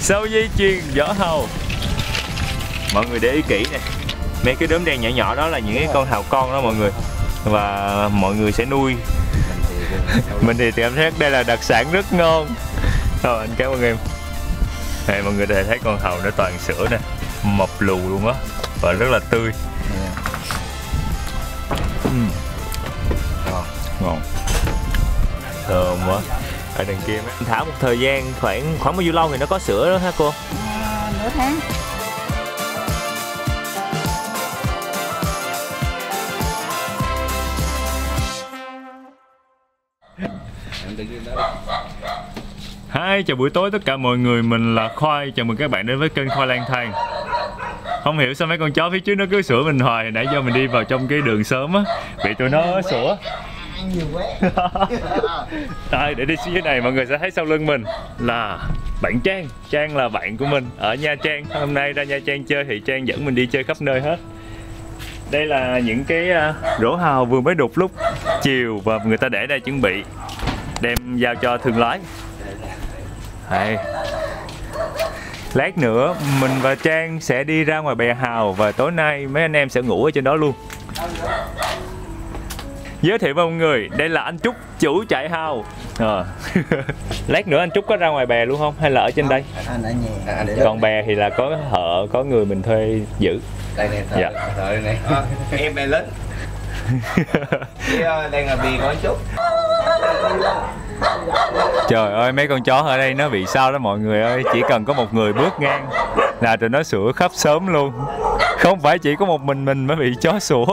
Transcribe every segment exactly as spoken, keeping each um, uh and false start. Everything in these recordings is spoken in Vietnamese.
Sâu dây chuyền vỏ hàu. Mọi người để ý kỹ nè, mấy cái đốm đen nhỏ nhỏ đó là những cái con hàu con đó mọi người, và mọi người sẽ nuôi. Mình thì cảm thấy đây là đặc sản rất ngon. Thôi anh cảm ơn em. Đây, mọi người có thể thấy con hàu nó toàn sữa nè, mập lù luôn á, và rất là tươi. uhm. Ngon, ngon, thơm quá. Ở đằng kia mấy thả một thời gian khoảng khoảng bao nhiêu lâu thì nó có sữa đó hả cô? À, nửa tháng. Hi, chào buổi tối tất cả mọi người, mình là Khoai, chào mừng các bạn đến với kênh Khoai lang thang. Không hiểu sao mấy con chó phía trước nó cứ sủa mình hoài, nãy giờ mình đi vào trong cái đường sớm á, bị tụi nó sủa. Đây, để đi xuống dưới này mọi người sẽ thấy sau lưng mình là bạn Trang. Trang là bạn của mình ở Nha Trang. Hôm nay ra Nha Trang chơi thì Trang dẫn mình đi chơi khắp nơi hết. Đây là những cái rổ hàu vừa mới đục lúc chiều và người ta để đây chuẩn bị đem giao cho thương lái. Đây. Lát nữa mình và Trang sẽ đi ra ngoài bè hàu và tối nay mấy anh em sẽ ngủ ở trên đó luôn. Giới thiệu với mọi người, đây là anh Trúc, chủ trại hàu. À. Lát nữa anh Trúc có ra ngoài bè luôn không? Hay là ở trên đây? Anh ở nhà. À, còn bè thì là có thợ, có người mình thuê giữ. Đây nè, thợ, dạ. thợ đây nè. À, em bè lớn. Đây là bì có chút. Trời ơi, mấy con chó ở đây nó bị sao đó mọi người ơi. Chỉ cần có một người bước ngang là tụi nó sủa khắp xóm luôn. Không phải chỉ có một mình mình mới bị chó sủa.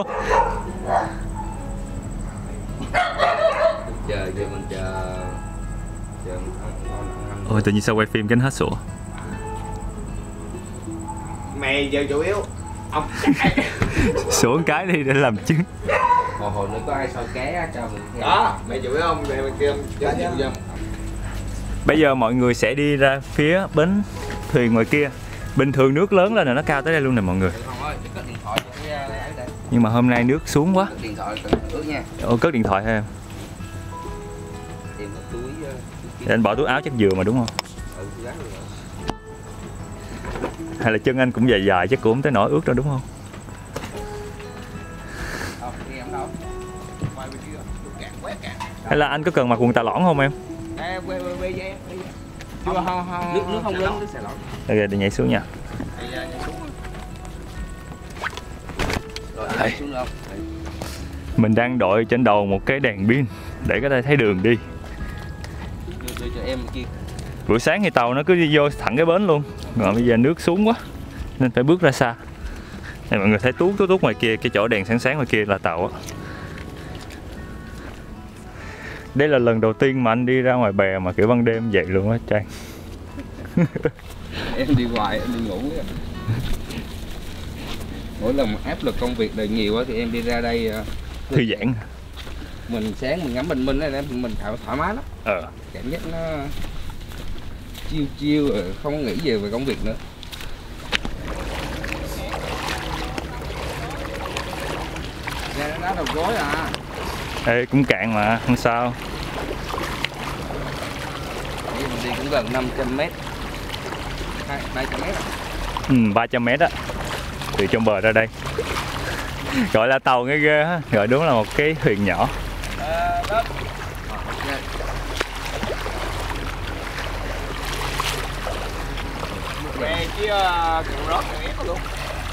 Chờ, giờ mình chờ. Chờ ôi, tự nhiên sao quay phim cái nó hết sủa. Mày giờ chủ yếu ông sủa một cái đi để làm chứng. hồi hồi nữa có ai soi ké á cho mình nghe. Đó, mày chủ yếu không để mình kia cho cho. Bây giờ mọi người sẽ đi ra phía bến thuyền ngoài kia. Bình thường nước lớn lên là nó cao tới đây luôn nè mọi người. Nhưng mà hôm nay nước xuống quá. Điện thoại ướt nha. Ồ, cất điện thoại thôi em. Tìm một túi. Để anh bỏ túi áo chắc vừa mà đúng không? Ừ, hay là chân anh cũng dài dài chắc cũng không tới nỗi ướt đâu đúng không? Hay là anh có cần mặc quần tà lõn không em? Nước nước không lớn, nước xà lỏng. Ok, để nhảy xuống nha. Rồi, xuống đâu? Mình đang đội trên đầu một cái đèn pin để có thể thấy đường đi. Đưa cho em kia. Buổi sáng thì tàu nó cứ đi vô thẳng cái bến luôn. Rồi bây giờ nước xuống quá nên phải bước ra xa. Này mọi người thấy tuốt tuốt tuốt ngoài kia, cái chỗ đèn sáng sáng ngoài kia là tàu á. Đây là lần đầu tiên mà anh đi ra ngoài bè mà kiểu ban đêm vậy luôn á Trang. Em đi hoài, em đi ngủ. Mỗi lần áp lực công việc đời nhiều quá thì em đi ra đây thư giãn. Mình sáng mình ngắm bình minh này mình thoải, thoải mái lắm. Ờ. Cảm giác nó chiêu chiêu rồi không nghĩ gì về công việc nữa. Ra đó đầu gối à. Ê, cũng cạn mà, không sao. Mình đi cũng gần năm trăm mét. ba trăm mét à? Ừ, ba trăm mét á. Từ trong bờ ra đây. Gọi là tàu nghe ghê ha. Gọi đúng là một cái thuyền nhỏ. À, đó. Về chứ kiểu rót ép luôn.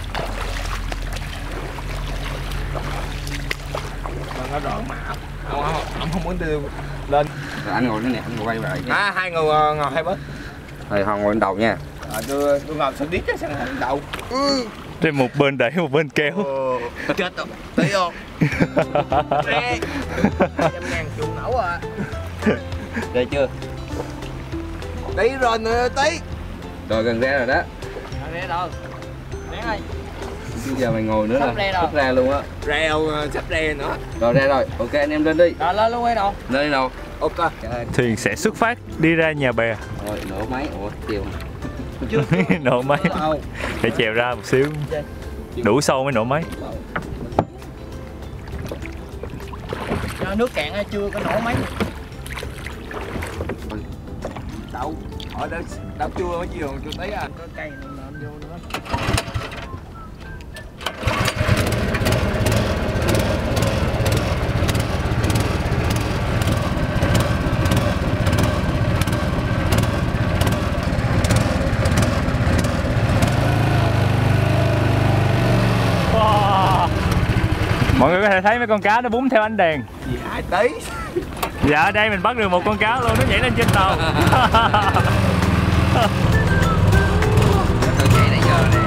Nó rõ mà ông không, ông không muốn đưa lên. Rồi anh ngồi đây nè, anh ngồi quay lại. À, hai người ngồi hai bên. Rồi Hoàng ngồi lên đầu nha. À, đưa đưa ngồi sao điếc á, sang lên đầu. Ừ. Trên một bên đẩy một bên kéo. Ồ, chết rồi, tí không? hai trăm ngàn chuồng nấu à. Đây chưa? Tí rồi nữa, tí. Rồi gần ra rồi đó. Gần ra đâu? Nén ơi. Bây giờ mày ngồi nữa nè, sắp ra luôn á. Reo sắp ra nữa. Rồi ra rồi, ok anh em lên đi. Rồi lên luôn hay đâu? Lên đi đâu? Ok. Thuyền sẽ xuất phát đi ra nhà bè. Rồi nổ máy, ủa chiều. Nổ máy. Để chèo ra một xíu. Đủ sâu mới nổ máy. Nước cạn chưa có nổ máy. Đậu. Ở đó đắp chua mới chiều chua tí à. Có cây này nộm vô nữa. Mọi người có thể thấy mấy con cá nó búng theo ánh đèn. Gì hai tí. Dạ ở đây mình bắt được một con cá luôn, nó nhảy lên trên tàu. Tôi chạy nãy giờ nè.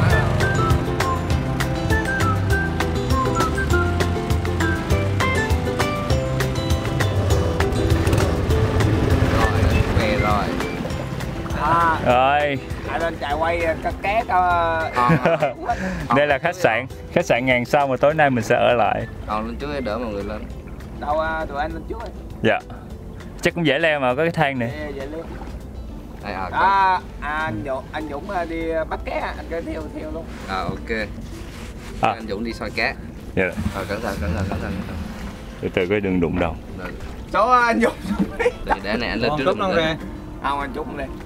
Rồi, về rồi. À, Rồi. à lên chạy quay cá cá coi. Đây là khách sạn, khách sạn ngàn sao mà tối nay mình sẽ ở lại. Còn lên trước để đỡ mọi người lên. Đâu tụi anh lên trước đi. Dạ. Chắc cũng dễ leo mà có cái thang này. Dễ, dễ leo. Đây, à, à, anh Dũng, anh Dũng đi bắt cá, anh cứ theo theo luôn. À ok. À. Anh Dũng đi soi cá. Dạ. Rồi cẩn thận, cẩn thận, cẩn thận. Từ từ cái đừng đụng đầu. Số anh Dũng. Để để này anh lên trước. Không ra. Không anh Dũng lên.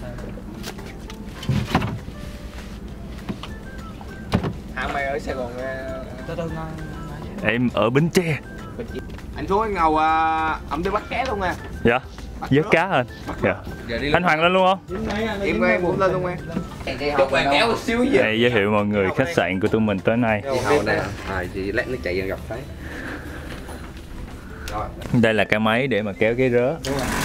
À mày ở Sài Gòn từ từ ngon. Em ở Bến Tre. Anh xuống cái ngầu ẩm đi bắt cá luôn nha. Dạ. Vớt cá anh. Dạ. Anh Hoàng lên luôn không? Em em cũng lên luôn em. Chúc bạn kéo xíu gì. Đây giới thiệu mọi người khách sạn của tụi mình tối nay. À chị lát nó chạy gặp thấy. Đây là cái máy để mà kéo cái rớ.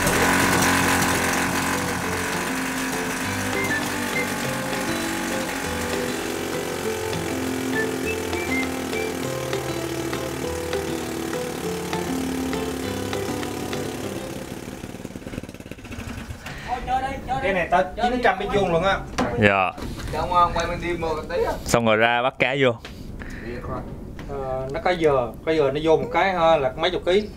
Cái này tới chín trăm mét vuông luôn á. Dạ. Không không, quay mình đi mua tí á. Xong rồi ra bắt cá vô. Ờ, nó có giờ, có giờ nó vô một cái ha là mấy chục ký.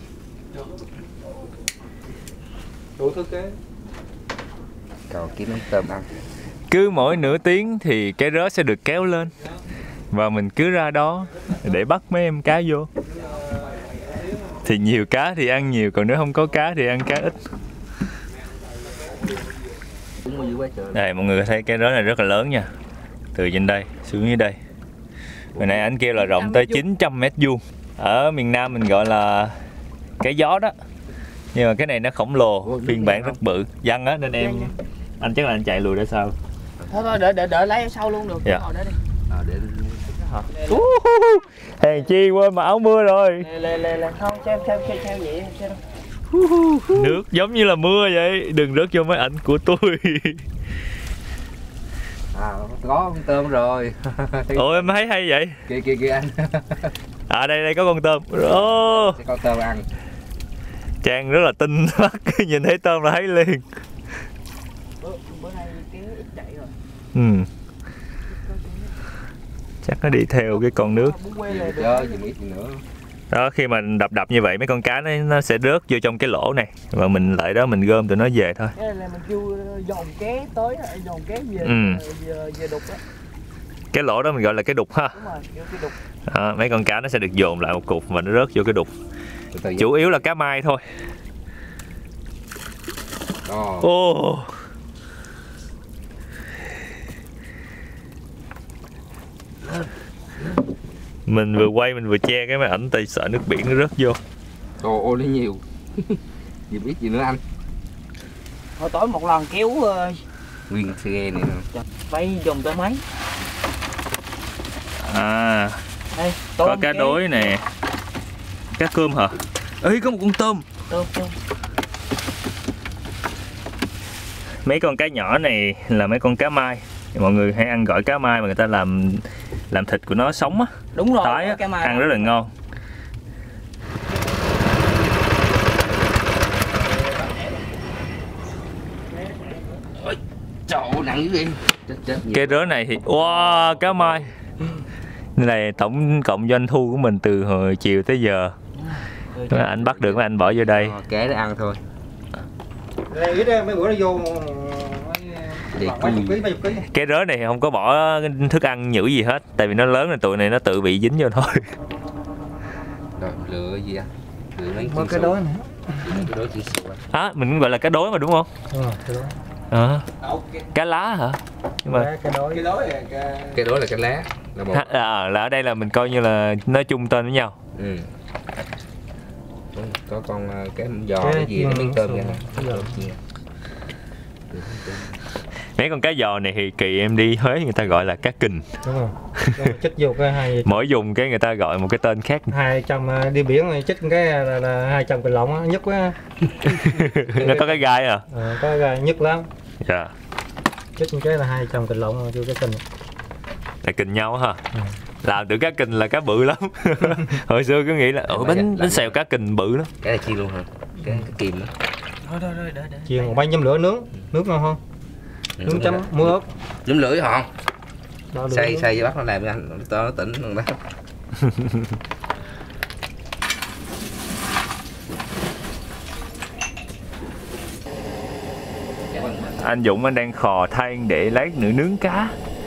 Đủ thứ kế. Cầu kiếm miếng tôm ăn. Cứ mỗi nửa tiếng thì cái rớ sẽ được kéo lên. Và mình cứ ra đó để bắt mấy em cá vô. Thì nhiều cá thì ăn nhiều, còn nếu không có cá thì ăn cá ít. Đây mọi người có thấy cái rớ này rất là lớn nha. Từ trên đây xuống dưới đây. Hồi nãy anh kêu là rộng tới chín trăm mét vuông. Ở miền Nam mình gọi là cái gió đó. Nhưng mà cái này nó khổng lồ, phiên bản rất bự, văng á nên em anh chắc là anh chạy lùi ra sau. Thôi thôi để để đợi lấy sau luôn được. Dạ. Ngồi đó đi. À, để Hèn chi quên mà áo mưa rồi. Lê lê lê không xem xem xem xem vậy xem. Nước giống như là mưa vậy, đừng rớt vô máy ảnh của tôi. À, có con tôm rồi. Ủa em thấy hay vậy? Kìa kìa kìa anh. À đây đây có con tôm. Ô. Con tôm ăn. Trang rất là tinh mắt, nhìn thấy tôm là thấy liền. Bữa, bữa nay kiến ít chạy rồi. Ừ. Chắc nó đi theo cái con nước. Chơi gì ít nữa. Đó, khi mà đập đập như vậy mấy con cá nó, nó sẽ rớt vô trong cái lỗ này và mình lại đó mình gom tụi nó về thôi. Cái này là mình kêu dồn ké tới, dồn ké về, ừ. về, về đục á. Cái lỗ đó mình gọi là cái đục ha. Đúng rồi, cái đục. Đó, mấy con cá nó sẽ được dồn lại một cục và nó rớt vô cái đục. Chủ yếu là cá mai thôi. Ồ. Oh. Mình vừa quay mình vừa che cái máy ảnh tại sợ nước biển nó rớt vô. Ồ ô nó nhiều. Gì biết gì nữa anh. Thôi tối một lần kéo uh... nguyên xe này nữa. Bay dùng tới mấy. À. Đây, có cá đối nè. Cá cơm hả? Ê có một con tôm. Tôm tôm. Mấy con cá nhỏ này là mấy con cá mai. Mọi người hay ăn gỏi cá mai mà người ta làm làm thịt của nó sống á. Đúng rồi, tái á, cá mai ăn rất là ngon. Trời nặng dữ chết, chết cái rớ này thì wow, cá mai. Đây này tổng cộng doanh thu của mình từ hồi chiều tới giờ. Mấy anh bắt được mấy anh bỏ vô đây. Kể để ăn thôi. Đây ít mấy bữa nó vô mấy chục ký, mấy chục ký. Cái rớ này thì không có bỏ thức ăn nhử gì hết, tại vì nó lớn rồi tụi này nó tự bị dính vô thôi. Rồi lựa gì á? Lựa mấy cái đối này. Cái đối chỉ sụp. À, mình cũng gọi là cá đối mà đúng không? Ừ, cái đối. Ờ. Cá lá hả? Nhưng mà cái đối cái đối là cái, cái đối là cái lá là một. À, là ở đây là mình coi như là nói chung tên với nhau. Ừ. Có con cái giò cái, cái gì nó miếng tôm vậy hả? Mấy con cá giò này thì kỳ em đi Huế người ta gọi là cá kình. Đúng rồi. Chích vô cái hai mỗi vùng cái người ta gọi một cái tên khác. Hai trăm đi biển này chích cái là, là hai trăm cái lồng á, nhức quá. Nó có cái gai à? Ờ, có cái gai nhức lắm. Dạ. Yeah. Chích cái là hai trăm cái lồng vô cái kình. Là kình nhau hả? Ừ. Làm từ cá kình là cá bự lắm. Hồi xưa cứ nghĩ là ủa bánh bánh xèo cá kình bự lắm. Cái là chiên luôn hả? Cái, cái kìm đó. Thôi thôi thôi để để. Chiên một bánh nhâm lửa nướng, nước ngon không? Ừ, nướng chấm muối ớt. Nhâm lửa hả? Xay xay cho bắt nó làm anh nó tỉnh luôn đó. Anh Dũng anh đang khò than để lát nữa nướng cá.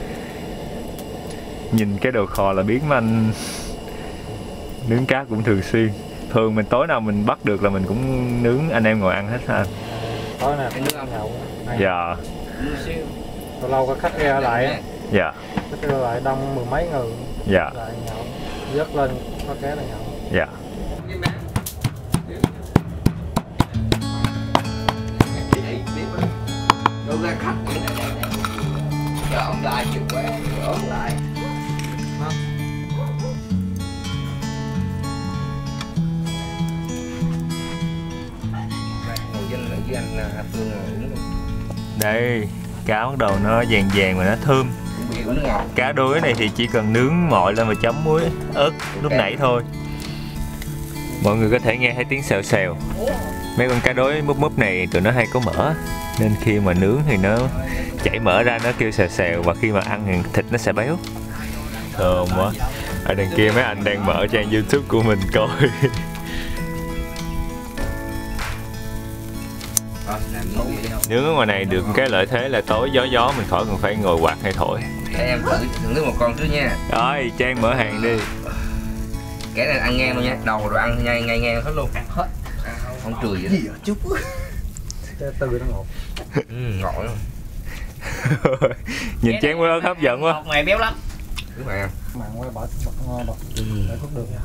Nhìn cái đồ khò là biết mà anh nướng cá cũng thường xuyên. Thường mình tối nào mình bắt được là mình cũng nướng, anh em ngồi ăn hết ha. Tối nào cũng nướng ăn nhậu. Dạ. Lâu lâu có khách ra lại á. Dạ. Khách ra lại đông mười mấy người. Dạ. Lại nhậu. Dớt lên có cá là nhậu. Dạ. Đâu ra khách chờ ông lại chịu quá ớt lại. Ngồi dân ở với anh Hà Phương uống luôn. Đây, cá bắt đầu nó vàng vàng và nó thơm. Cá đuối này thì chỉ cần nướng mọi lên và chấm muối ớt lúc nãy thôi. Mọi người có thể nghe thấy tiếng xèo xèo. Mấy con cá đối múp múp này tụi nó hay có mỡ, nên khi mà nướng thì nó chảy mỡ ra, nó kêu xèo xèo, và khi mà ăn thì thịt nó sẽ béo. Thơm quá. Ở đằng kia mấy anh đang mở trang YouTube của mình coi. Nướng ở ngoài này được cái lợi thế là tối gió gió mình khỏi cần phải ngồi quạt hay thổi. Em thử thử nước một con trước nha. Rồi Trang mở hàng đi. Cái này ăn ngang luôn nha, đầu rồi ăn ngay ngay ngang hết luôn. Hết. Không chửi gì vậy chút. Cái từ nó ngọt. Ừ, ngọt lắm. Nhìn Trang mới hấp dẫn quá. Ngọt này béo lắm. Đúng rồi. Mặn quá bỏ bật ngon bật. Ừ. Để thuốc được.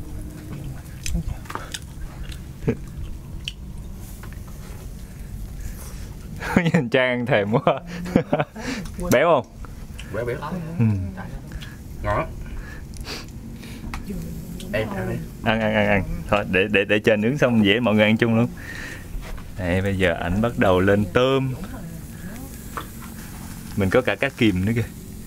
Nhìn Trang ăn thèm quá. Béo không? Béo béo. Ừ. Ngon. Em ăn đi. Ăn ăn ăn ăn. Thôi để để để chờ nướng xong dễ mọi người ăn chung luôn. Đây bây giờ ảnh bắt đầu lên tôm. Mình có cả cá kìm nữa kìa.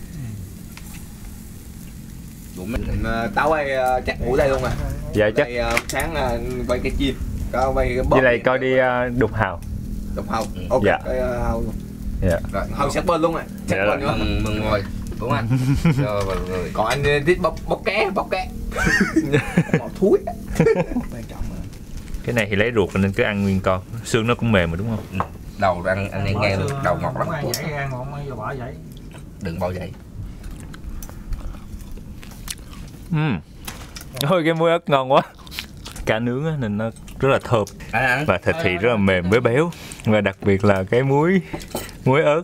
Mình tao ơi chắc ngủ đây luôn à. Dạ chắc. Đây, sáng quay cái chim. Coi quay cái với lại coi đi đục hào. Đục hào. Ok. Dạ. Coi hào luôn. Dạ. Rồi, hào sát bên luôn à. Sát dạ bên nữa. Mừng, mừng ngồi. Đúng anh. Rồi vào người. Còn anh thích bóc bóc cá, bóc cá. Màu thúi. Quan trọng mà. Cái này thì lấy ruột nên cứ ăn nguyên con. Xương nó cũng mềm mà đúng không? Ừ. Đầu ăn anh nghe luôn, đầu ngọt lắm. Vậy ăn ngọt mới bỏ vậy. Đừng bỏ vậy. Ừm. Ôi cái muối ớt ngon quá. Cá nướng á, nên nó rất là thơm. À, và thịt thì rất là mềm với béo. Và đặc biệt là cái muối muối ớt.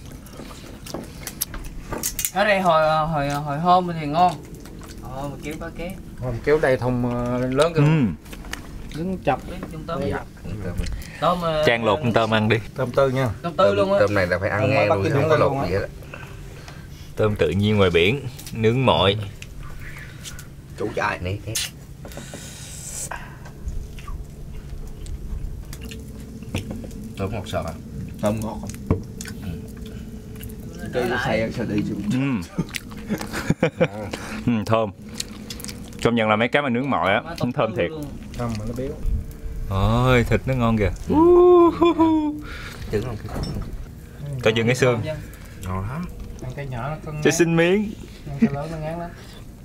Ở đây hồi hồi hồi hôm thì ngon. Ờ mà kéo cá ké. Hôm kéo đây thùng lớn cái. Uhm. Đứng chập Trong tôm. Dạ. Tôm Trang lột con tôm ăn đi. Tôm tư nha. Tôm tư luôn á. Tôm này là phải ăn nghe luôn, không có lột gì hết. Tôm tự nhiên ngoài biển, nướng mọi. Chủ trại này. Tôm ngọt sợ. Tôm ngọt. Cái xay sao đi chứ. Ừ, thơm. Công nhận là mấy cái mà nướng mọi á, cũng thơm thiệt. Thơm mà nó béo. Ôi, thịt nó ngon kìa. Trứng không? Có chừng cái xương. Ngon lắm. Ăn cái nhỏ nó cưng. Cho xin miếng. Ăn cái lớn nó ngán lắm.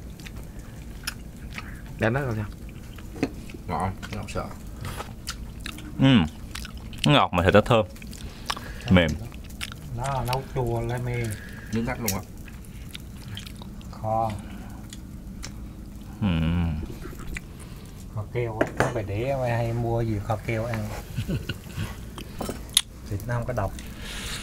Đem bác sao? Ngon, ngọt sợ. Ừ. Nó ngọt mà thịt nó thơm. Mềm. Nó là nấu chua lên mê. Nước cắt luôn á. Kho. Ừ. Kho keo á, nó phải để hay mua gì kho keo ăn. Thịt nó không có độc.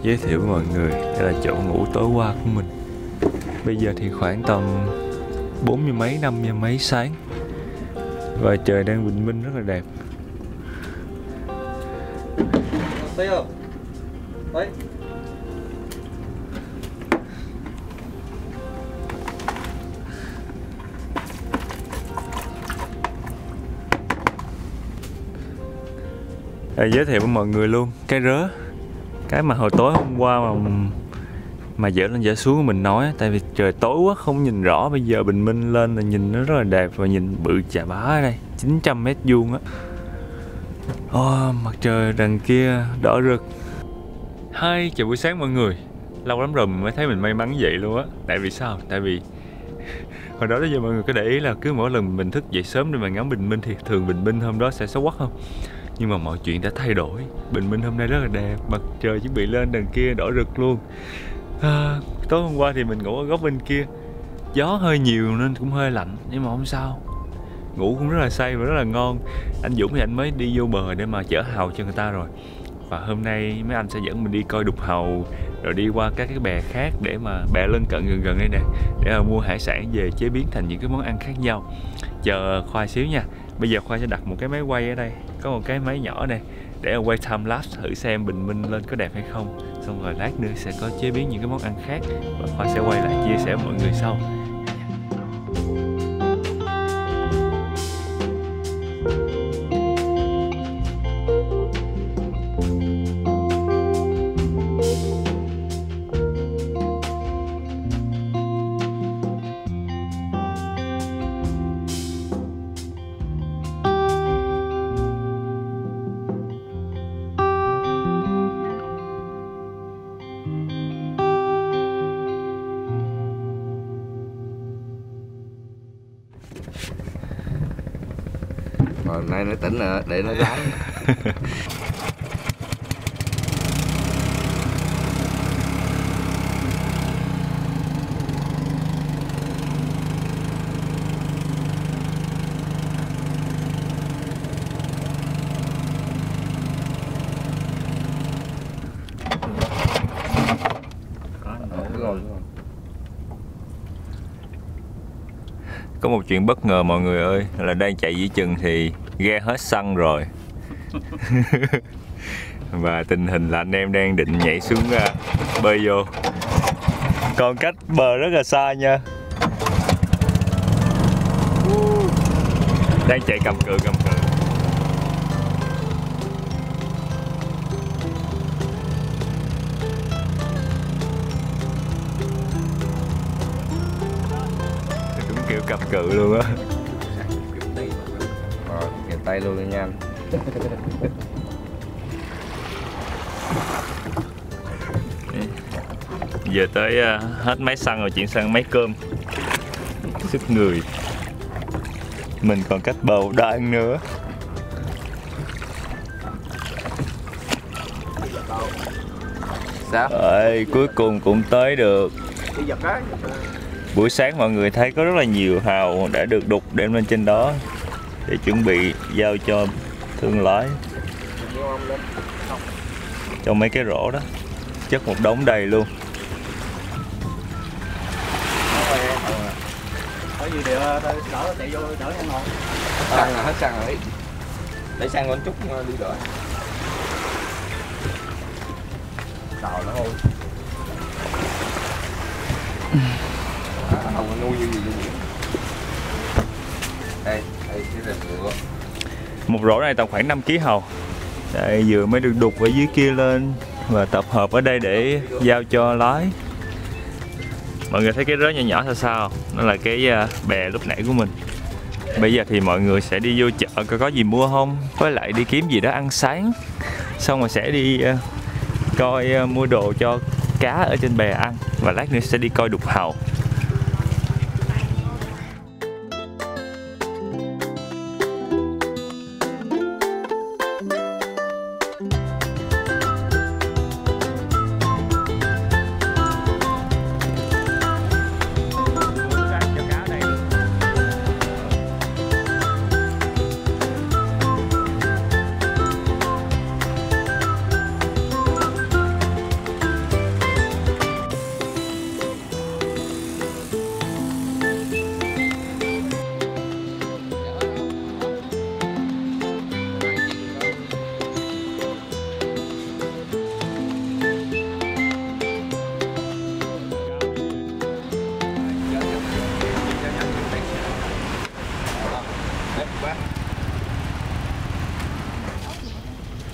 giới thiệu với mọi người, đây là chỗ ngủ tối qua của mình. Bây giờ thì khoảng tầm bốn giờ mấy, năm giờ mấy sáng và trời đang bình minh rất là đẹp. Thấy không? Thấy. Đây, giới thiệu với mọi người luôn cái rớ, cái mà hồi tối hôm qua mà mà dở lên dở xuống mình nói, tại vì trời tối quá không nhìn rõ, bây giờ bình minh lên là nhìn nó rất là đẹp và nhìn bự chà bá ở đây, chín trăm mét vuông á. Oh, mặt trời đằng kia đỏ rực. Hai chào buổi sáng mọi người. Lâu lắm rồi mình mới thấy mình may mắn vậy luôn á. Tại vì sao? Tại vì hồi đó tới giờ mọi người có để ý là cứ mỗi lần mình thức dậy sớm để mà ngắm bình minh thì thường bình minh hôm đó sẽ xấu quắc không? Nhưng mà mọi chuyện đã thay đổi. Bình minh hôm nay rất là đẹp, mặt trời chuẩn bị lên đằng kia đỏ rực luôn. À, tối hôm qua thì mình ngủ ở góc bên kia, gió hơi nhiều nên cũng hơi lạnh, nhưng mà không sao, ngủ cũng rất là say và rất là ngon. Anh Dũng thì anh mới đi vô bờ để mà chở hàu cho người ta rồi, và hôm nay mấy anh sẽ dẫn mình đi coi đục hàu, rồi đi qua các cái bè khác để mà bè lân cận gần gần đây nè, để mà mua hải sản về chế biến thành những cái món ăn khác nhau. Chờ Khoa xíu nha. Bây giờ Khoa sẽ đặt một cái máy quay ở đây, có một cái máy nhỏ này để quay time lapse thử xem bình minh lên có đẹp hay không. Xong rồi lát nữa sẽ có chế biến những cái món ăn khác và Khoa sẽ quay lại chia sẻ với mọi người sau. Rồi nay nó tỉnh rồi, để nó ráng. Có một chuyện bất ngờ mọi người ơi, là đang chạy giữa chừng thì ghe hết xăng rồi. Và tình hình là anh em đang định nhảy xuống uh, bơi vô. Còn cách bờ rất là xa nha. Đang chạy cầm cự cầm cự. Đúng kiểu cầm cự luôn á. Rồi, kẹp tay luôn đi nha anh. Giờ tới uh, hết máy xăng rồi, chuyển sang máy cơm. Sức người. Mình còn cách bầu đoạn nữa. Sao? Rồi, cuối cùng cũng tới được. Buổi sáng mọi người thấy có rất là nhiều hàu đã được đục đem lên trên đó để chuẩn bị giao cho thương lái trong mấy cái rổ đó, chất một đống đầy luôn. Có gì đều đỡ chạy vô đỡ ăn ngon. Xăng là hết xăng rồi. Để xăng lên chút đi đỡ. Đào nó hôi. Không có nuôi như gì vậy. Đây, đây cái là ngựa. Một rổ này tầm khoảng năm ký hàu. Đây vừa mới được đục ở dưới kia lên và tập hợp ở đây để giao cho lái. Mọi người thấy cái rớ nhỏ nhỏ sao sao? Nó là cái bè lúc nãy của mình. Bây giờ thì mọi người sẽ đi vô chợ coi có gì mua không, với lại đi kiếm gì đó ăn sáng. Xong rồi sẽ đi uh, coi uh, mua đồ cho cá ở trên bè ăn, và lát nữa sẽ đi coi đục hàu.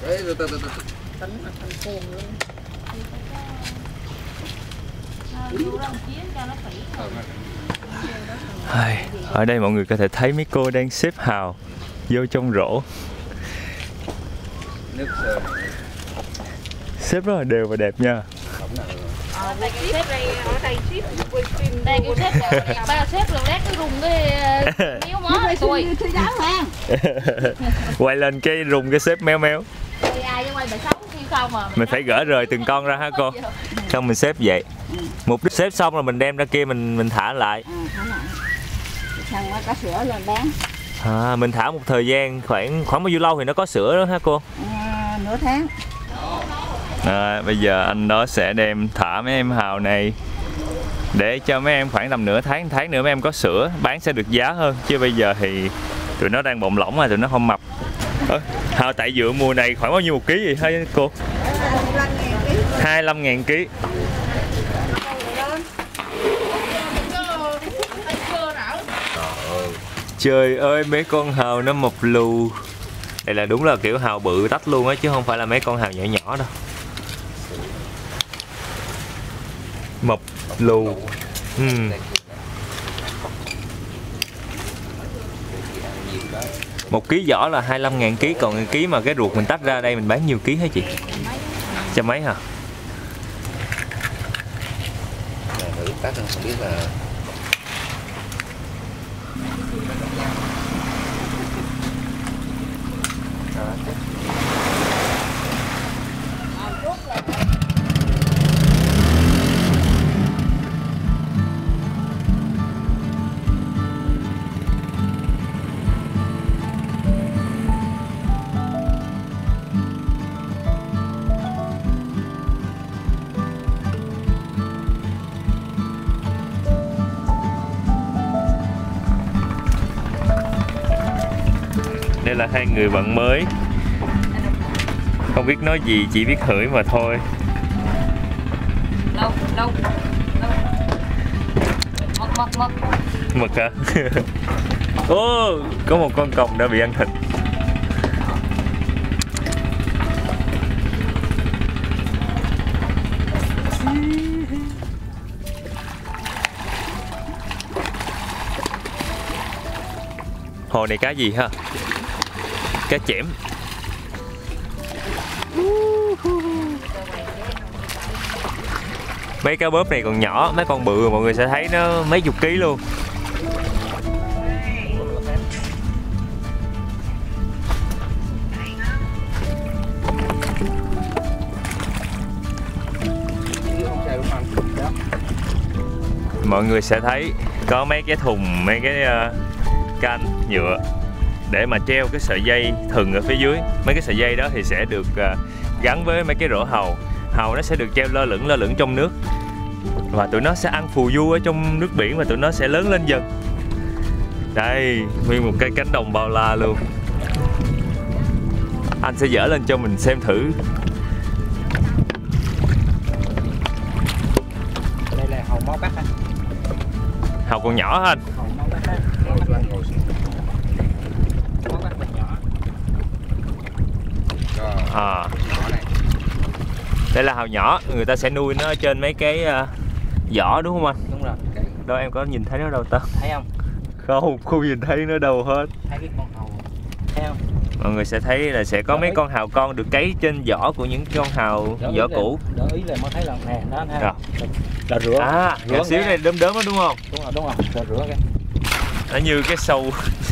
Đấy, từ từ từ từ. Tính là thành cuồng luôn. Ai, ở đây mọi người có thể thấy mấy cô đang xếp hào vô trong rổ. Nước sườn. Xếp rất là đều và đẹp nha. Ờ, đây cái xếp đây, ở đây xếp quay phim. Đây cái xếp rồi, ba xếp rồi lát cái rùng cái méo mó này tôi. Quay lên cái rùng cái xếp méo méo. Quay ai với quay bà xấu khi không mà. Mình phải gỡ rời từng con ra hả cô? Xong mình xếp vậy. Mục đích xếp xong rồi mình đem ra kia mình mình thả lại. Ừ, thả lại. Xong nó có sữa lên bán. À, mình thả một thời gian khoảng khoảng bao nhiêu lâu thì nó có sữa đó hả cô? À, nửa tháng. À, bây giờ anh đó sẽ đem thả mấy em hào này để cho mấy em khoảng tầm nửa tháng tháng nữa mấy em có sữa bán sẽ được giá hơn, chứ bây giờ thì tụi nó đang bọng lỏng mà tụi nó không mập. À, hào tại dựa mùa này khoảng bao nhiêu một ký vậy hả cô? hai mươi lăm ngàn ký. Trời ơi mấy con hào nó mập lù. Đây là đúng là kiểu hào bự tách luôn á chứ không phải là mấy con hào nhỏ nhỏ đâu. Mập lù. Ừ. Một ký vỏ là hai mươi lăm ngàn ký, còn ký mà cái ruột mình tách ra đây mình bán nhiêu ký hả chị? Trăm mấy hả? Thử tách không biết là đây là hai người bạn mới, không biết nói gì, chỉ biết hửi mà thôi. Đâu, đâu, đâu. Mất, mất, mất. Mực hả? Ô, oh, có một con còng đã bị ăn thịt. Hồ này cá gì ha? Cá chẽm. Mấy cá bóp này còn nhỏ, mấy con bự mọi người sẽ thấy nó mấy chục ký luôn. Mọi người sẽ thấy có mấy cái thùng, mấy cái uh, can nhựa để mà treo cái sợi dây thừng ở phía dưới. Mấy cái sợi dây đó thì sẽ được uh, gắn với mấy cái rổ hàu. Hàu nó sẽ được treo lơ lửng lơ lửng trong nước và tụi nó sẽ ăn phù du ở trong nước biển và tụi nó sẽ lớn lên dần. Đây, nguyên một cái cánh đồng bao la luôn. Anh sẽ dỡ lên cho mình xem thử. Đây là hàu máu cắt anh. Hàu còn nhỏ hả anh? Hàu máu cắt á. Máu cắt nhỏ. À. Đây là hàu nhỏ, người ta sẽ nuôi nó ở trên mấy cái uh, giỏ đúng không anh? Đúng rồi. Đâu em có nhìn thấy nó đâu ta? Thấy không? Không, không nhìn thấy nó đâu hết. Thấy cái con hàu. Thấy không? Mọi người sẽ thấy là sẽ có Đỡ mấy ý. con hàu con được cấy trên vỏ của những con hàu Đỡ vỏ ý cũ. Là, đỡ ý là mới thấy là nè, nó thấy. Rồi. Là rửa. À, rửa nhỏ xíu nghe. này đốm đốm đó đúng không? Đúng rồi, đúng rồi. Rồi rửa cái. Nó như cái sâu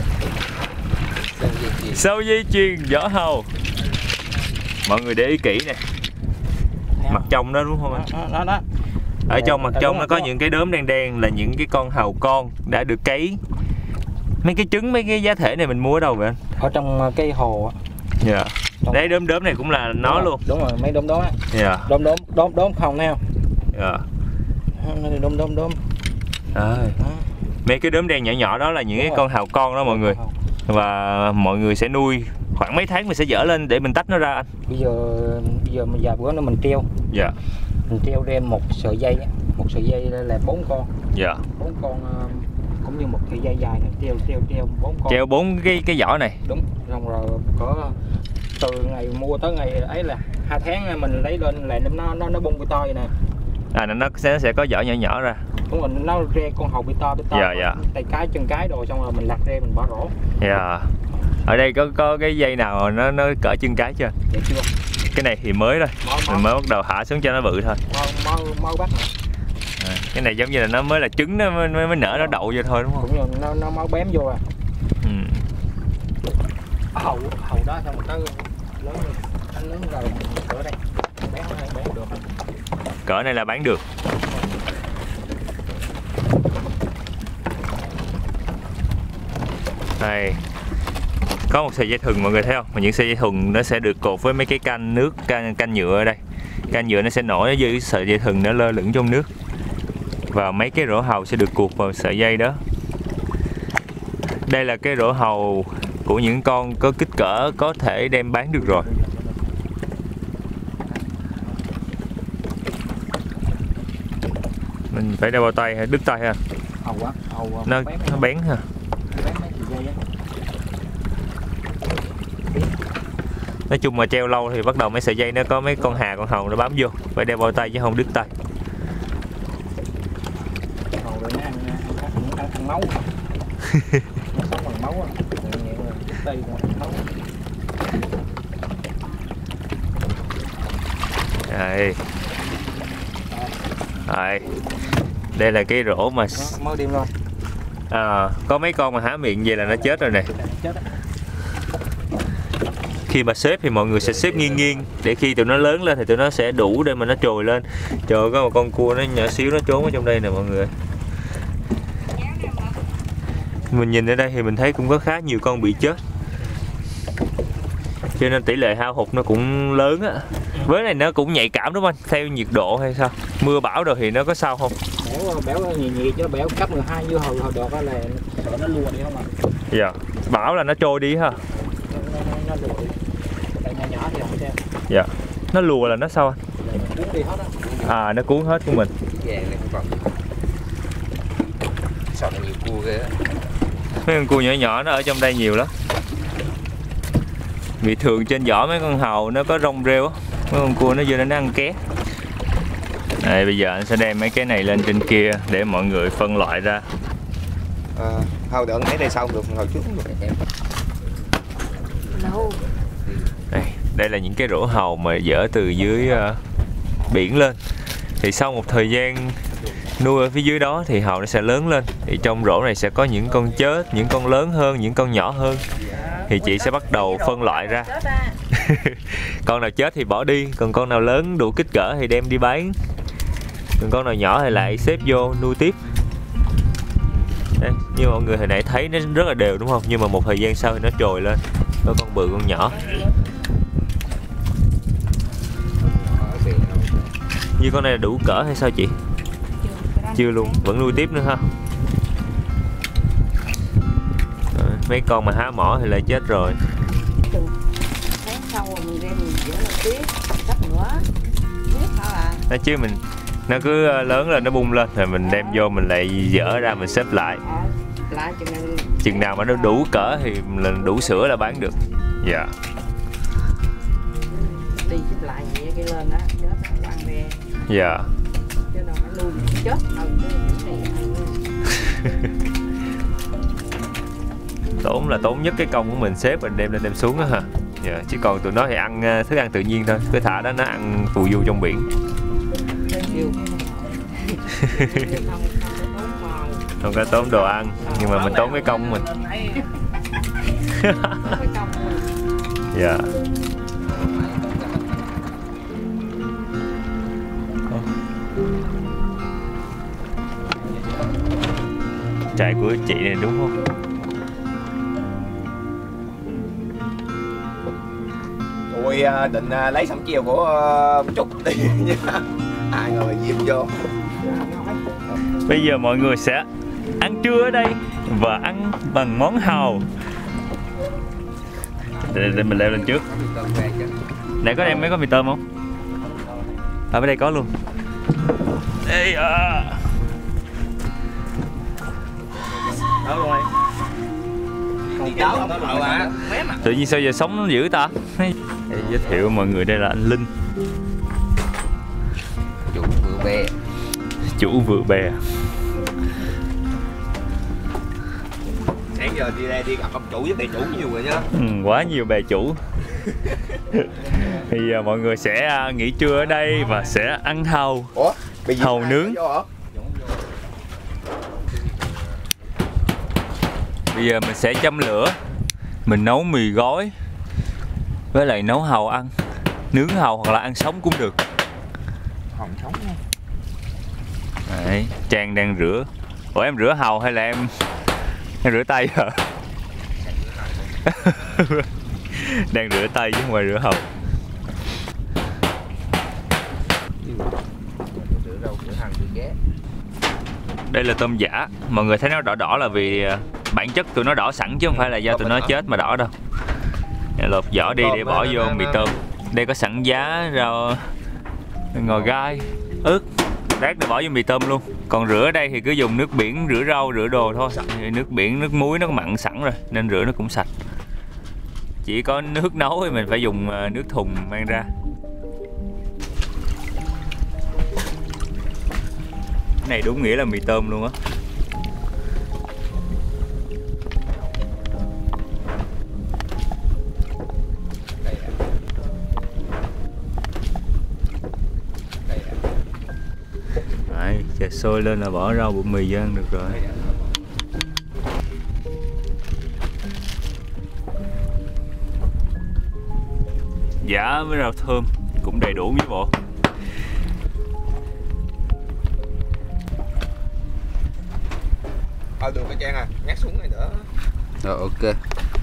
sâu dây chuyền vỏ hàu. Mọi người để ý kỹ nè. Mặt trong đó đúng không anh? Đó, đó, đó. Ở trong mặt Đúng trong rồi, nó có đúng những cái đốm đen đen là những cái con hàu con đã được cấy. Mấy cái trứng, mấy cái giá thể này mình mua ở đâu vậy anh? Ở trong cây hồ á. Dạ. Trong... Đấy, đốm đốm này cũng là nó rồi, luôn. Đúng rồi, mấy đốm đốm á. Dạ. Đốm đốm đốm đốm không thấy không? Dạ. Đốm đốm đốm. À, mấy cái đốm đen nhỏ nhỏ đó là những Đúng cái rồi. con hàu con đó mọi người. Và mọi người sẽ nuôi khoảng mấy tháng mình sẽ dỡ lên để mình tách nó ra anh. Bây giờ bây giờ mình vài bữa nữa mình treo. Dạ. Mình treo đem một sợi dây á, một sợi dây là bốn con. Dạ. Bốn con cũng như một sợi dây dài này treo treo treo bốn con. Treo bốn cái cái vỏ này. Đúng, xong rồi có từ ngày mua tới ngày ấy là hai tháng mình lấy lên là nó nó nó bung bê to vậy nè. À nó sẽ sẽ có vỏ nhỏ nhỏ ra. Đúng rồi, nó re con hàu bê to bê to. Dạ dạ. Tay cái chân cái đồ xong rồi mình lặt re mình bỏ rổ. Dạ. Ở đây có có cái dây nào nó nó cỡ chân cái chưa? Dạ chưa. Cái này thì mới thôi. Mình mới bắt đầu hạ xuống cho nó bự thôi. Mau mau mau bắt nè. À, cái này giống như là nó mới là trứng nó mới, mới nở nó đậu vô thôi đúng không? Cũng như nó nó máu bém vô à. Ừ. Hầu hầu đó xong rồi tới lớn anh lớn rồi cỡ đây. Bán hay bán được không? Cỡ này là bán được. Đây. Có một sợi dây thừng mọi người thấy không? Mà những sợi dây thừng nó sẽ được cột với mấy cái can nước, can, can nhựa ở đây. Can nhựa nó sẽ nổi dưới sợi dây thừng nó lơ lửng trong nước. Và mấy cái rổ hàu sẽ được cuột vào sợi dây đó. Đây là cái rổ hàu của những con có kích cỡ có thể đem bán được rồi. Mình phải đeo bao tay hay đứt tay ha? Hầu á, hầu Nó, nó bén ha. Nói chung mà treo lâu thì bắt đầu mấy sợi dây nó có mấy con hà con hàu nó bám vô, phải đeo bao tay chứ không đứt tay. Hầu rồi nó ăn, ăn, ăn, ăn máu. Nó sống bằng máu á. Đứt tay rồi ăn máu. Đây. Đây. Đây là cái rổ mà mới đem luôn. À, có mấy con mà há miệng vậy là nó chết rồi nè. Khi mà xếp thì mọi người sẽ xếp nghiêng nghiêng để khi tụi nó lớn lên thì tụi nó sẽ đủ để mà nó trồi lên. Trời, có một con cua nó nhỏ xíu nó trốn ở trong đây nè mọi người. Mình nhìn ở đây thì mình thấy cũng có khá nhiều con bị chết, cho nên tỷ lệ hao hụt nó cũng lớn á. Với này nó cũng nhạy cảm đúng không anh? Theo nhiệt độ hay sao? Mưa bão rồi thì nó có sao không? Béo béo nhì nhì chứ béo cấp mười hai như hồi hồi đợt là sợ nó lùa đi không ạ? Dạ. Bão là nó trôi đi ha. Nó, nó, nó lùa đi. Tại nhỏ nhỏ thì không sao. Dạ. Nó lùa là nó sao anh? Cuốn đi hết á. À, nó cuốn hết của mình. Vàng này không còn. Sao nó nhiều cua ghê á. Mấy con cua nhỏ nhỏ nó ở trong đây nhiều lắm. Vì thường trên vỏ mấy con hàu nó có rong rêu á, mấy con cua nó vô nó ăn ké. Đây, bây giờ anh sẽ đem mấy cái này lên trên kia để mọi người phân loại ra. À, hầu đợi thấy đây sau được, hầu trước cũng được em. Đây, đây là những cái rổ hàu mà dỡ từ dưới uh, biển lên. Thì sau một thời gian nuôi ở phía dưới đó thì hàu nó sẽ lớn lên. Thì trong rổ này sẽ có những con chết, những con lớn hơn, những con nhỏ hơn. Thì chị sẽ bắt đầu phân loại ra. Con nào chết thì bỏ đi, còn con nào lớn đủ kích cỡ thì đem đi bán. Còn con nào nhỏ thì lại xếp vô nuôi tiếp. Đây, như mọi người hồi nãy thấy nó rất là đều đúng không? Nhưng mà một thời gian sau thì nó trồi lên. Có con bự con nhỏ. Như con này là đủ cỡ hay sao chị? Chưa luôn, vẫn nuôi tiếp nữa ha. Mấy con mà há mỏ thì lại chết rồi. Tháng sau rồi mình đem mình dỡ lên tiếp, cắt nữa. Biết hả à? Nói chứ mình nó cứ lớn lên nó bung lên rồi mình đem vô mình lại dỡ ra mình xếp lại. Lại chừng nào, chừng nào mà nó đủ cỡ thì là đủ sữa là bán được. Dạ. đi xếp lại vậy cái lên đó, chết nó quăng về. Dạ. Chứ đâu nó nuôi chết đâu cái này. Tốn là tốn nhất cái công của mình xếp mình đem lên đem xuống đó hả? Dạ. Chứ còn tụi nó thì ăn thức ăn tự nhiên thôi, cứ thả đó nó ăn phù du trong biển. Không có tốn đồ ăn nhưng mà mình tốn cái công của mình. Dạ. Trại của chị này đúng không? Tôi định lấy sẩm chiều của Trúc đi nha. Hai người diêm vô. Bây giờ mọi người sẽ ăn trưa ở đây và ăn bằng món hàu. Để, để mình leo lên trước. Nãy có đem mấy con mì tôm không? Ở bên đây có luôn. Ê à. Đó luôn em. Đi đâu không có mà. Tự nhiên sao giờ sống nó dữ ta? giới thiệu mọi người đây là anh Linh, chủ vựa bè. Chủ vựa bè. Sáng giờ đi ra đi gặp ông chủ với bè chủ nhiều rồi nhá. Ừ, quá nhiều bè chủ. Thì uh, mọi người sẽ uh, nghỉ trưa ở đây và sẽ ăn hàu. Ủa? Hàu nướng. Bây giờ mình sẽ châm lửa, mình nấu mì gói với lại nấu hàu ăn, nướng hàu hoặc là ăn sống cũng được. Hồng sống nha. Đấy, Trang đang rửa. Ủa em rửa hàu hay là em em rửa tay hả? Đang rửa tay chứ không phải rửa hàu. Rửa rau rửa hành rửa ghé. Đây là tôm giả. Mọi người thấy nó đỏ đỏ là vì bản chất tụi nó đỏ sẵn chứ không phải là do tụi nó chết mà đỏ đâu. Lột vỏ đi để bỏ vô mì tôm. Đây có sẵn giá, rau ngò gai, ớt, rác để bỏ vô mì tôm luôn. Còn rửa ở đây thì cứ dùng nước biển rửa rau, rửa đồ thôi. Nước biển, nước muối nó mặn sẵn rồi nên rửa nó cũng sạch. Chỉ có nước nấu thì mình phải dùng nước thùng mang ra. Cái này đúng nghĩa là mì tôm luôn á. Đấy, chờ sôi lên là bỏ rau bột mì vô ăn được rồi. Giả với rau thơm cũng đầy đủ với bộ. Ờ được cái Trang à, nhắc xuống này nữa. Rồi ok.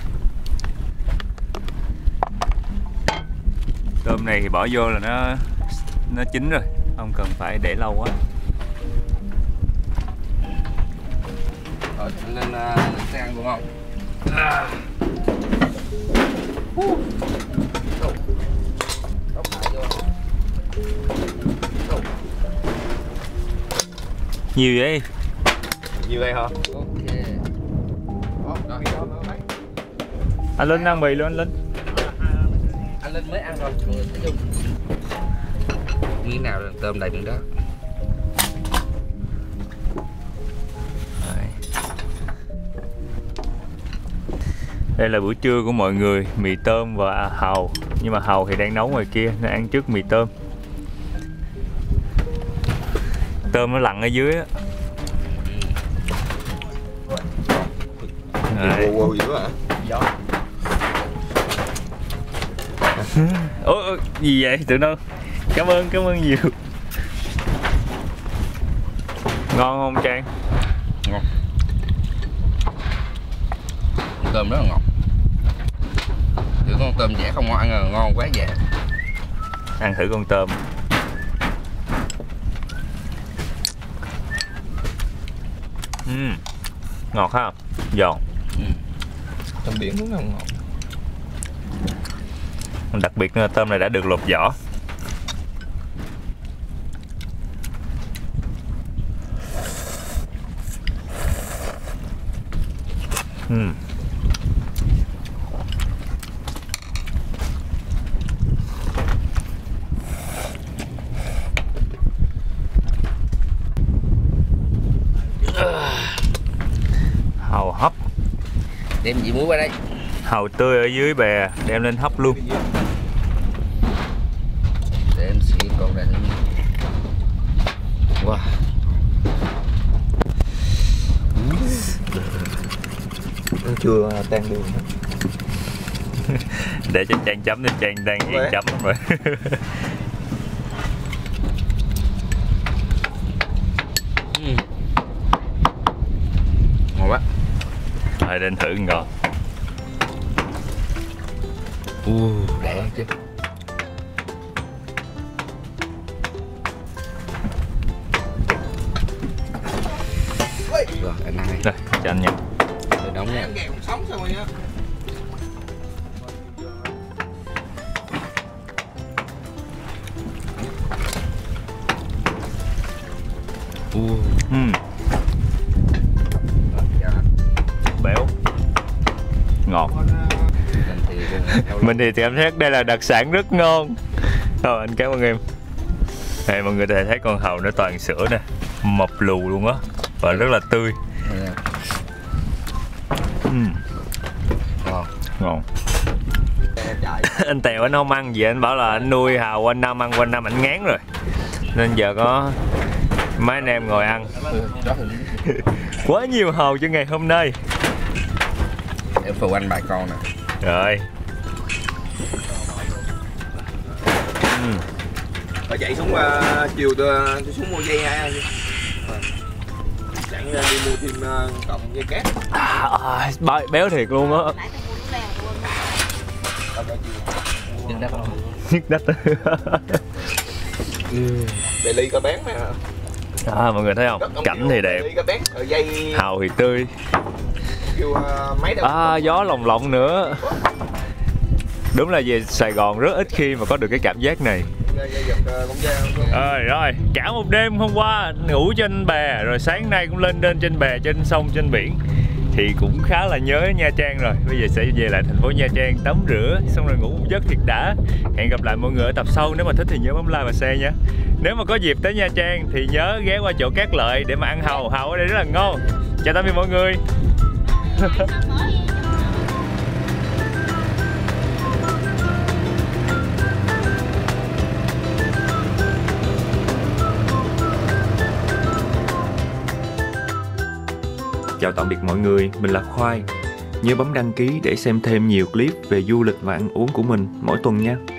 Tôm này thì bỏ vô là nó nó chín rồi, không cần phải để lâu quá. Rồi lên uh, sẽ ăn đúng không? À. Uh. Nhiều vậy? Nhiều đây hả? Ok. Anh Linh ăn mì luôn anh Linh. Anh Linh mới ăn rồi, mọi người thấy dùng. Miếng nào tôm đầy miếng đó. Đây là bữa trưa của mọi người, mì tôm và hàu. Nhưng mà hàu thì đang nấu ngoài kia nên ăn trước mì tôm. Tôm nó lặn ở dưới á. Wow, dữ hả? Ủa, gì vậy tụi nó? Cảm ơn, cảm ơn nhiều. Ngon không Trang? Ngon. Tôm rất là ngọt. Thử con tôm dẻ không ngon, ăn là ngon quá dẻ. Ăn thử con tôm. Uhm, ngọt ha, giòn. Ừ. Tôm biển đúng không ngọt. Đặc biệt là tôm này đã được lột vỏ. Uhm. Hàu hấp. Đem dĩ muối qua đây. Hàu tươi ở dưới bè đem lên hấp luôn. Để em xỉ con này. Wow. Chưa tan đường. Để cho Trang chấm thì Trang đang nghiền chấm lắm rồi. Ngon quá. Rồi đến thử ngon. U đẹp chứ. Rồi anh ăn đi. Rồi cho anh nha. Để đóng nha. Sống sao rồi nha. U. Uhm. Béo. Ngọt. Mình thì cảm giác đây là đặc sản rất ngon. Thôi anh cảm ơn em. Đây mọi người có thể thấy con hàu nó toàn sữa nè, mập lù luôn á, và rất là tươi. uhm. Ngon. Ngon. Anh Tèo anh không ăn gì, anh bảo là anh nuôi hàu quanh năm, ăn quanh năm anh ngán rồi, nên giờ có mấy anh em ngồi ăn. Quá nhiều hàu cho ngày hôm nay. Em phụ anh vài con nè. Rồi. uhm. Rồi chạy xuống uh, chiều tôi xuống mua dây hai chạy đi mua thêm uh, cọng dây cát. À, à, béo thiệt luôn á. Đừng đắp không? Nhức đất. Bè ly có bán nè. À, mọi người thấy không? Cảnh thì đẹp, hàu thì tươi. À, gió lồng lộng nữa. Đúng là về Sài Gòn rất ít khi mà có được cái cảm giác này. Rồi, rồi, cả một đêm hôm qua ngủ trên bè, rồi sáng nay cũng lên lên trên bè, trên sông, trên biển. Thì cũng khá là nhớ Nha Trang rồi. Bây giờ sẽ về lại thành phố Nha Trang tắm rửa, xong rồi ngủ một giấc thiệt đã. Hẹn gặp lại mọi người ở tập sau. Nếu mà thích thì nhớ bấm like và share nha. Nếu mà có dịp tới Nha Trang thì nhớ ghé qua chỗ Cát Lợi để mà ăn hàu. Hàu ở đây rất là ngon. Chào tạm biệt mọi người. Chào tạm biệt mọi người, mình là Khoai. Nhớ bấm đăng ký để xem thêm nhiều clip về du lịch và ăn uống của mình mỗi tuần nha.